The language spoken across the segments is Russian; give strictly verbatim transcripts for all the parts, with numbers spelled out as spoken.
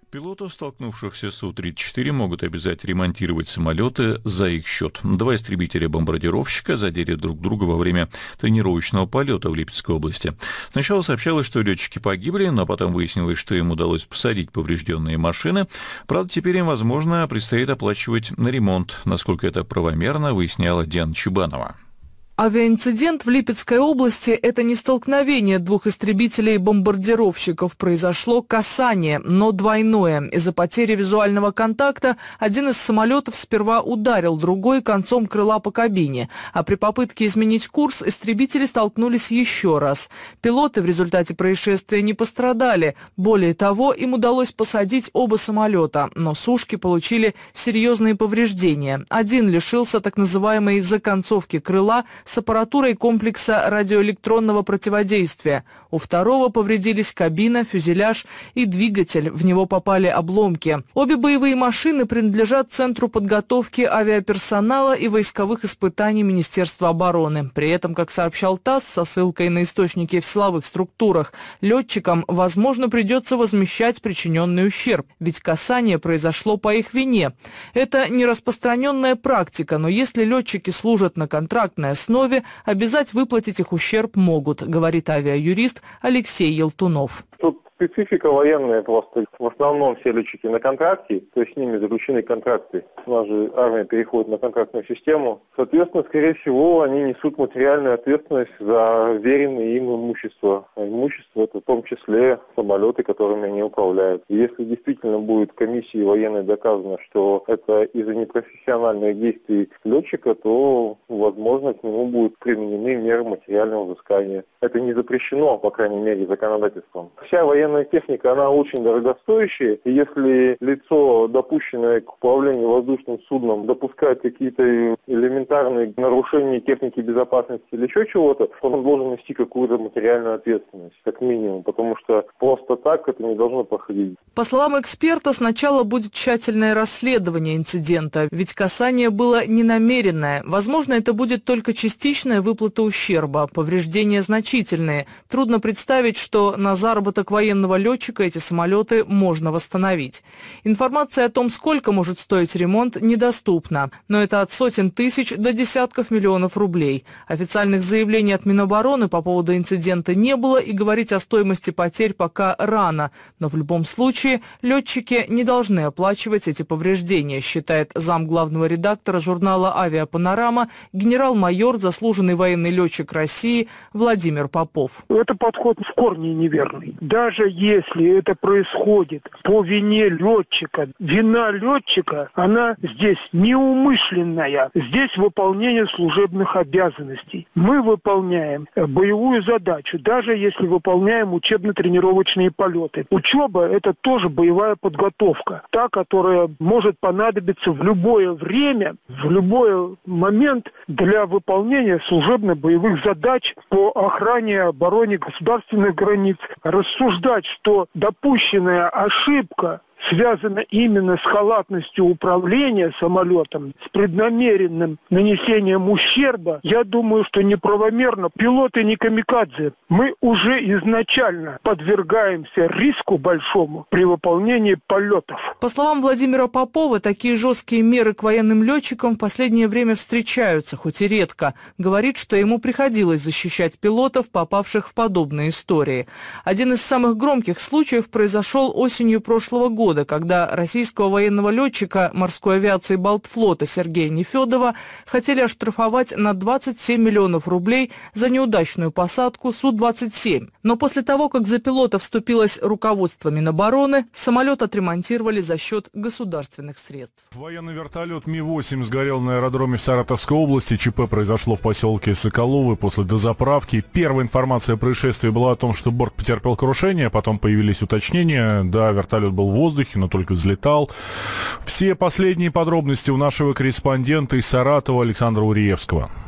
Пилотов, столкнувшихся с У тридцать четыре, могут обязать ремонтировать самолеты за их счет. Два истребителя-бомбардировщика задели друг друга во время тренировочного полета в Липецкой области. Сначала сообщалось, что летчики погибли, но потом выяснилось, что им удалось посадить поврежденные машины. Правда, теперь им, возможно, предстоит оплачивать на ремонт. Насколько это правомерно, выясняла Диана Чубанова. Авиаинцидент в Липецкой области – это не столкновение двух истребителей-бомбардировщиков. Произошло касание, но двойное. Из-за потери визуального контакта один из самолетов сперва ударил другой концом крыла по кабине, а при попытке изменить курс истребители столкнулись еще раз. Пилоты в результате происшествия не пострадали. Более того, им удалось посадить оба самолета, но сушки получили серьезные повреждения. Один лишился так называемой законцовки крыла с аппаратурой комплекса радиоэлектронного противодействия. У второго повредились кабина, фюзеляж и двигатель, в него попали обломки. Обе боевые машины принадлежат Центру подготовки авиаперсонала и войсковых испытаний Министерства обороны. При этом, как сообщал ТАСС со ссылкой на источники в силовых структурах, летчикам, возможно, придется возмещать причиненный ущерб, ведь касание произошло по их вине. Это не распространенная практика, но если летчики служат на контрактной основе, обязать выплатить их ущерб могут, говорит авиаюрист Алексей Елтунов. Тут специфика военная просто. В основном все летчики на контракте, то есть с ними заключены контракты. У нас же армия переходит на контрактную систему. Соответственно, скорее всего, они несут материальную ответственность за веренное им имущество. А имущество – это в том числе самолеты, которыми они управляют. И если действительно будет комиссией военной доказано, что это из-за непрофессиональных действий летчика, то, возможно, к нему будут применены меры материального взыскания. Это не запрещено, по крайней мере, законодательством. Вся военная техника, она очень дорогостоящая. И если лицо, допущенное к управлению воздушным судном, допускает какие-то элементарные нарушения техники безопасности или еще чего-то, то он должен нести какую-то материальную ответственность, как минимум, потому что просто так это не должно проходить. По словам эксперта, сначала будет тщательное расследование инцидента, ведь касание было ненамеренное. Возможно, это будет только частичная выплата ущерба, повреждения значительные. Трудно представить, что на заработок военного летчика эти самолеты можно восстановить. Информация о том, сколько может стоить ремонт, недоступна, но это от сотен тысяч до десятков миллионов рублей. Официальных заявлений от Минобороны по поводу инцидента не было, и говорить о стоимости потерь пока рано. Но в любом случае летчики не должны оплачивать эти повреждения, считает замглавного редактора журнала «Авиапанорама» генерал-майор, заслуженный военный летчик России Владимир Попов. Это подход в корне неверный. Даже если это происходит по вине летчика, вина летчика, она здесь неумышленная. Здесь выполнение служебных обязанностей. Мы выполняем боевую задачу, даже если выполняем учебно-тренировочные полеты. Учеба – это тоже боевая подготовка. Та, которая может понадобиться в любое время, в любой момент для выполнения служебно-боевых задач по охране и обороне государственных границ. Рассуждать, что допущенная ошибка связано именно с халатностью управления самолетом, с преднамеренным нанесением ущерба, я думаю, что неправомерно. Пилоты не камикадзе. Мы уже изначально подвергаемся риску большому при выполнении полетов. По словам Владимира Попова, такие жесткие меры к военным летчикам в последнее время встречаются, хоть и редко. Говорит, что ему приходилось защищать пилотов, попавших в подобные истории. Один из самых громких случаев произошел осенью прошлого года, когда российского военного летчика морской авиации Балтфлота Сергея Нефедова хотели оштрафовать на двадцать семь миллионов рублей за неудачную посадку Су двадцать семь. Но после того, как за пилота вступилось руководство Минобороны, самолет отремонтировали за счет государственных средств. Военный вертолет Ми восемь сгорел на аэродроме в Саратовской области. ЧП произошло в поселке Соколовы после дозаправки. Первая информация о происшествии была о том, что борт потерпел крушение, потом появились уточнения. Да, вертолет был в воздухе, но только взлетал. Все последние подробности у нашего корреспондента из Саратова Александра Уриевского.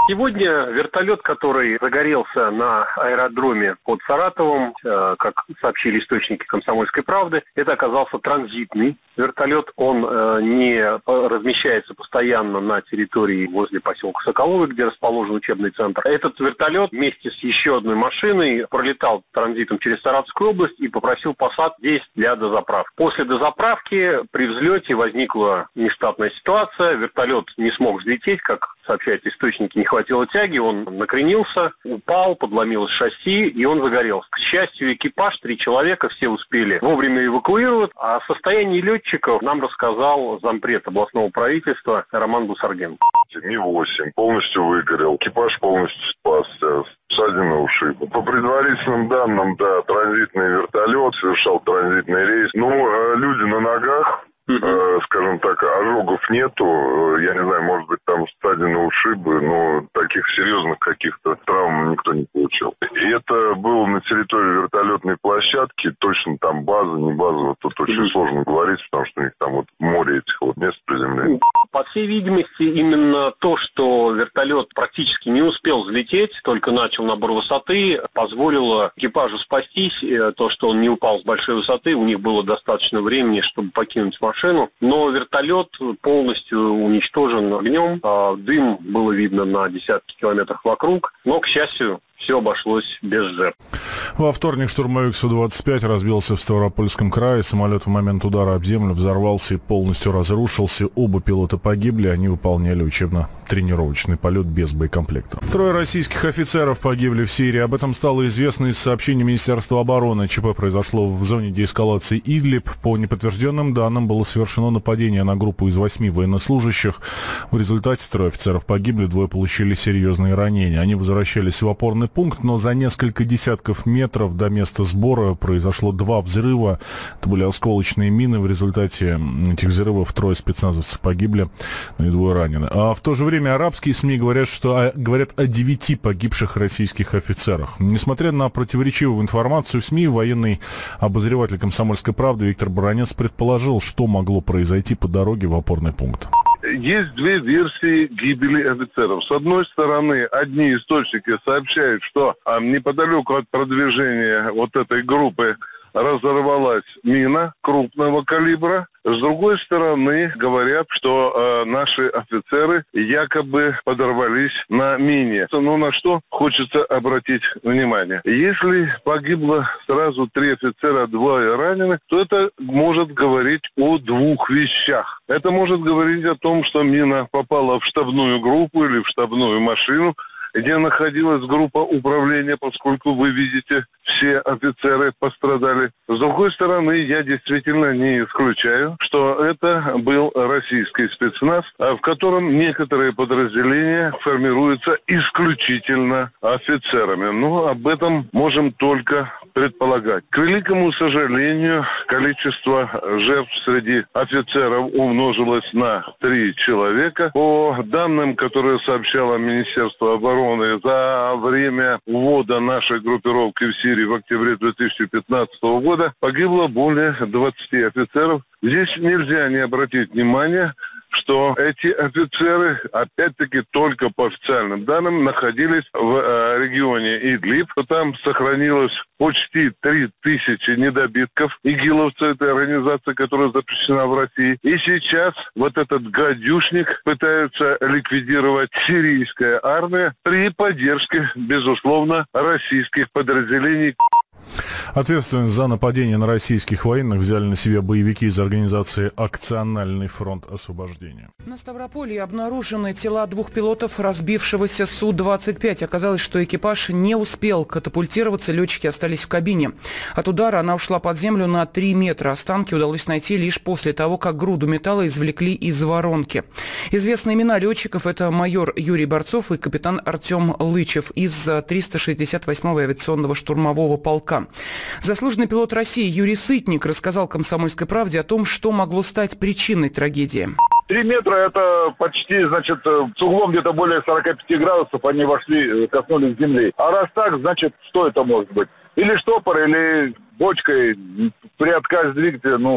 Сегодня вертолет, который загорелся на аэродроме под Саратовом, э, как сообщили источники «Комсомольской правды», это оказался транзитный вертолет. Он э, не размещается постоянно на территории возле поселка Соколовы, где расположен учебный центр. Этот вертолет вместе с еще одной машиной пролетал транзитом через Саратовскую область и попросил посадку здесь для дозаправки. После дозаправки при взлете возникла нештатная ситуация. Вертолет не смог взлететь, как сообщают источники, не хватило тяги, он накренился, упал, подломилось шасси, и он загорелся. К счастью, экипаж, три человека, все успели вовремя эвакуировать. А о состоянии летчиков нам рассказал зампред областного правительства Роман Бусарген. Ми восемь полностью выгорел, экипаж полностью спасся, ссадины ушибы. По предварительным данным, да, транзитный вертолет совершал транзитный рейс. Ну, люди на ногах. Uh-huh. Скажем так, ожогов нету, я не знаю, может быть, там ссадины, ушибы, но таких серьезных каких-то травм никто не получил. И это было на территории вертолетной площадки, точно там база, не база, тут очень uh-huh. сложно говорить, потому что у них там вот море этих вот мест приземления. По всей видимости, именно то, что вертолет практически не успел взлететь, только начал набор высоты, позволило экипажу спастись. То, что он не упал с большой высоты, у них было достаточно времени, чтобы покинуть машину. Но вертолет полностью уничтожен огнем. Дым было видно на десятки километров вокруг. Но, к счастью, все обошлось без жертв. Во вторник штурмовик Су двадцать пять разбился в Ставропольском крае. Самолет в момент удара об землю взорвался и полностью разрушился. Оба пилота погибли, они выполняли учебно-тренировочный полет без боекомплекта. Трое российских офицеров погибли в Сирии. Об этом стало известно из сообщений Министерства обороны. ЧП произошло в зоне деэскалации Идлиб. По неподтвержденным данным было совершено нападение на группу из восьми военнослужащих. В результате трое офицеров погибли, двое получили серьезные ранения. Они возвращались в опорный пункт, но за несколько десятков метров до места сбора произошло два взрыва. Это были осколочные мины. В результате этих взрывов трое спецназовцев погибли, ну и двое ранены. А в то же время арабские СМИ говорят, что говорят о девяти погибших российских офицерах. Несмотря на противоречивую информацию в СМИ, военный обозреватель «Комсомольской правды» Виктор Баранец предположил, что могло произойти по дороге в опорный пункт. Есть две версии гибели офицеров. С одной стороны, одни источники сообщают, что а, неподалеку от продвижения вот этой группы разорвалась мина крупного калибра. С другой стороны, говорят, что э, наши офицеры якобы подорвались на мине. Но на что хочется обратить внимание. Если погибло сразу три офицера, двое ранены, то это может говорить о двух вещах. Это может говорить о том, что мина попала в штабную группу или в штабную машину, где находилась группа управления, поскольку вы видите, все офицеры пострадали. С другой стороны, я действительно не исключаю, что это был российский спецназ, в котором некоторые подразделения формируются исключительно офицерами. Но об этом можем только предполагать. К великому сожалению, количество жертв среди офицеров умножилось на три человека. По данным, которые сообщало Министерство обороны, за время ввода нашей группировки в Сирии в октябре две тысячи пятнадцатого года погибло более двадцати офицеров. Здесь нельзя не обратить внимания, что эти офицеры, опять-таки, только по официальным данным, находились в э, регионе Идлиб. Там сохранилось почти три тысячи недобитков игиловцев, этой организации, которая запрещена в России. И сейчас вот этот гадюшник пытается ликвидировать сирийская армия при поддержке, безусловно, российских подразделений. Ответственность за нападение на российских военных взяли на себя боевики из организации «Акциональный фронт освобождения». На Ставрополье обнаружены тела двух пилотов разбившегося Су двадцать пять. Оказалось, что экипаж не успел катапультироваться, летчики остались в кабине. От удара она ушла под землю на три метра. Останки удалось найти лишь после того, как груду металла извлекли из воронки. Известные имена летчиков – это майор Юрий Борцов и капитан Артем Лычев из триста шестьдесят восьмого авиационного штурмового полка. Заслуженный пилот России Юрий Сытник рассказал «Комсомольской правде» о том, что могло стать причиной трагедии. Три метра – это почти, значит, с углом где-то более сорока пяти градусов они вошли, коснулись земли. А раз так, значит, что это может быть? Или штопор, или бочкой при отказе двигателя, ну,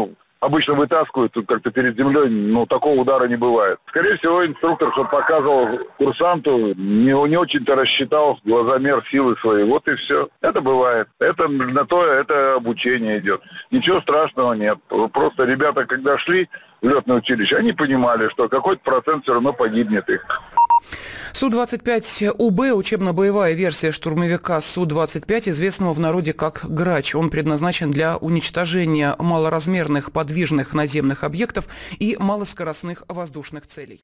обычно вытаскивают тут как-то перед землей, но такого удара не бывает. Скорее всего, инструктор, что показывал курсанту, не, не очень-то рассчитал глазомер силы своей. Вот и все. Это бывает. Это на то, это обучение идет. Ничего страшного нет. Просто ребята, когда шли в летное училище, они понимали, что какой-то процент все равно погибнет их. Су двадцать пять У Б – учебно-боевая версия штурмовика Су двадцать пять, известного в народе как «Грач». Он предназначен для уничтожения малоразмерных подвижных наземных объектов и малоскоростных воздушных целей.